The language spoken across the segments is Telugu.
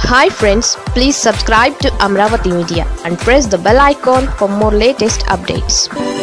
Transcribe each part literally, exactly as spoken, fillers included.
Hi friends, please subscribe to Amravati Media and press the bell icon for more latest updates.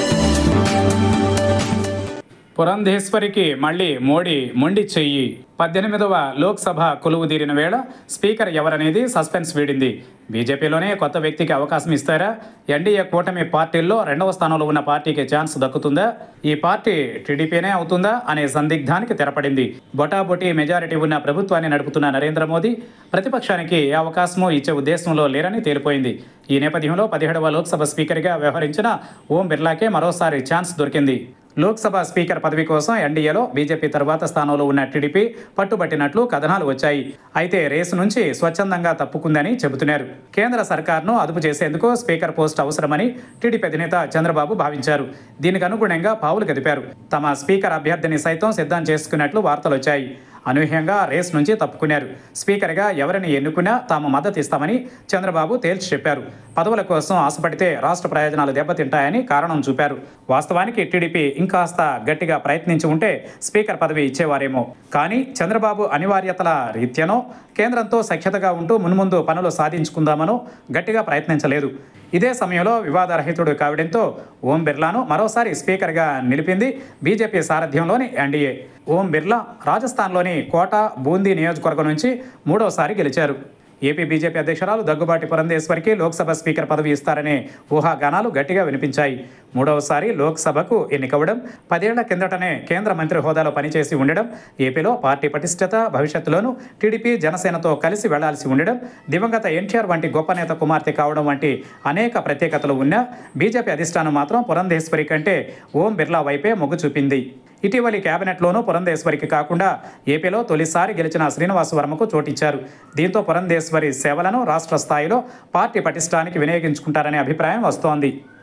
పురంధేశ్వరికి మళ్ళీ మోడీ మొండి చెయ్యి. పద్దెనిమిదవ లోక్సభ కొలువుదీరిన వేళ స్పీకర్ ఎవరనేది సస్పెన్స్ వీడింది. బీజేపీలోనే కొత్త వ్యక్తికి అవకాశం ఇస్తారా? ఎన్డీఏ కూటమి పార్టీల్లో రెండవ స్థానంలో ఉన్న పార్టీకి ఛాన్స్ దక్కుతుందా? ఈ పార్టీ టీడీపీనే అవుతుందా అనే సందిగ్ధానికి తెరపడింది. బొటాబొటీ మెజారిటీ ఉన్న ప్రభుత్వాన్ని నడుపుతున్న నరేంద్ర మోదీ ప్రతిపక్షానికి ఏ అవకాశమూ ఇచ్చే ఉద్దేశంలో లేరని తేలిపోయింది. ఈ నేపథ్యంలో పదిహేడవ లోక్సభ స్పీకర్గా వ్యవహరించిన ఓం బిర్లాకే మరోసారి ఛాన్స్ దొరికింది. లోక్సభ స్పీకర్ పదవి కోసం ఎన్డీఏలో బీజేపీ తర్వాత స్థానంలో ఉన్న టీడీపీ పట్టుబట్టినట్లు కథనాలు వచ్చాయి. అయితే రేసు నుంచి స్వచ్ఛందంగా తప్పుకుందని చెబుతున్నారు. కేంద్ర సర్కార్ను అదుపు చేసేందుకు స్పీకర్ పోస్ట్ అవసరమని టీడీపీ అధినేత చంద్రబాబు భావించారు. దీనికి అనుగుణంగా పావులు కదిపారు. తమ స్పీకర్ అభ్యర్థిని సైతం సిద్ధం చేసుకున్నట్లు వార్తలు వచ్చాయి. అనూహ్యంగా రేస్ నుంచి తప్పుకున్నారు. స్పీకర్గా ఎవరిని ఎన్నుకున్నా తాము మద్దతు ఇస్తామని చంద్రబాబు తేల్చి చెప్పారు. పదవుల కోసం ఆశపడితే రాష్ట్ర ప్రయోజనాలు దెబ్బతింటాయని కారణం చూపారు. వాస్తవానికి టీడీపీ ఇంకాస్త గట్టిగా ప్రయత్నించి ఉంటే స్పీకర్ పదవి ఇచ్చేవారేమో. కానీ చంద్రబాబు అనివార్యతల రీత్యానో కేంద్రంతో సఖ్యతగా ఉంటూ మున్ముందు పనులు సాధించుకుందామనో గట్టిగా ప్రయత్నించలేదు. ఇదే సమయంలో వివాదరహితుడు కావడంతో ఓం బిర్లాను మరోసారి స్పీకర్గా నిలిపింది బీజేపీ సారథ్యంలోని ఎన్డీఏ. ఓం బిర్లా రాజస్థాన్లోని కోటా, బూందీ నియోజకవర్గం నుంచి మూడోసారి గెలిచారు. ఏపీ బీజేపీ అధ్యక్షురాలు దగ్గుబాటి పురంధేశ్వరికి లోక్సభ స్పీకర్ పదవి ఇస్తారనే ఊహాగానాలు గట్టిగా వినిపించాయి. మూడవసారి లోక్సభకు ఎన్నికవడం, పదేళ్ల కిందటనే కేంద్ర మంత్రి హోదాలో పనిచేసి ఉండడం, ఏపీలో పార్టీ పటిష్టత, భవిష్యత్తులోనూ టీడీపీ జనసేనతో కలిసి వెళ్లాల్సి ఉండడం, దివంగత ఎన్టీఆర్ వంటి గొప్ప నేత కుమార్తె కావడం వంటి అనేక ప్రత్యేకతలు ఉన్నా బీజేపీ అధిష్టానం మాత్రం పురంధేశ్వరి కంటే ఓం బిర్లా వైపే మొగ్గు చూపింది. ఇటీవలి కేబినెట్లోనూ పురంధేశ్వరికి కాకుండా ఏపీలో తొలిసారి గెలిచిన శ్రీనివాస్ వర్మకు చోటిచ్చారు. దీంతో పురంధేశ్వరి సేవలను రాష్ట్ర స్థాయిలో పార్టీ పటిష్టానికి వినియోగించుకుంటారనే అభిప్రాయం వస్తోంది.